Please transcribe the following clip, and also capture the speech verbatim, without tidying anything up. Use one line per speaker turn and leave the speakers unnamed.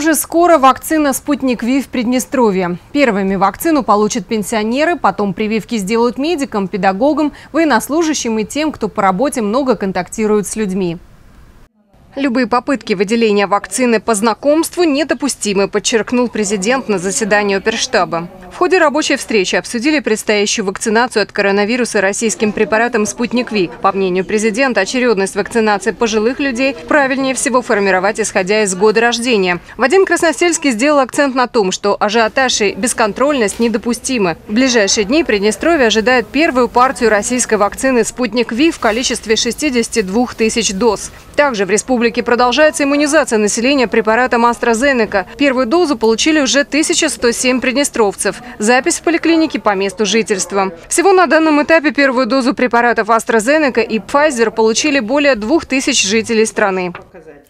Уже скоро вакцина «Спутник Ви» в Приднестровье. Первыми вакцину получат пенсионеры, потом прививки сделают медикам, педагогам, военнослужащим и тем, кто по работе много контактирует с людьми. Любые попытки выделения вакцины по знакомству недопустимы, подчеркнул президент на заседании Оперштаба. В ходе рабочей встречи обсудили предстоящую вакцинацию от коронавируса российским препаратом «Спутник Ви». По мнению президента, очередность вакцинации пожилых людей правильнее всего формировать, исходя из года рождения. Вадим Красносельский сделал акцент на том, что ажиотаж и бесконтрольность недопустимы. В ближайшие дни Приднестровье ожидает первую партию российской вакцины «Спутник Ви» в количестве шестидесяти двух тысяч доз. Также в республике продолжается иммунизация населения препаратом AstraZeneca. Первую дозу получили уже тысяча сто семь приднестровцев. Запись в поликлинике по месту жительства. Всего на данном этапе первую дозу препаратов AstraZeneca и Pfizer получили более двух тысяч жителей страны.